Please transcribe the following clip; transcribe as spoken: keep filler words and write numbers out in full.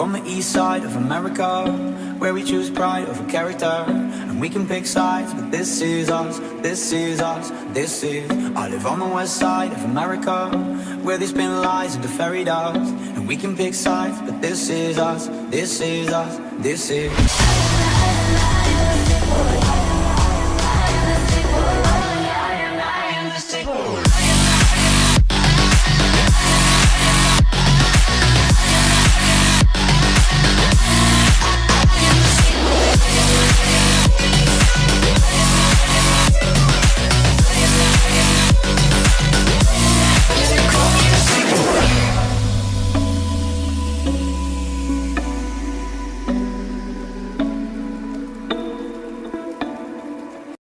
from the east side of America, where we choose pride over character. And we can pick sides, but this is us, this is us, this is. I live on the west side of America, where they spin lies into fairy dust. And we can pick sides, but this is us, this is us, this is.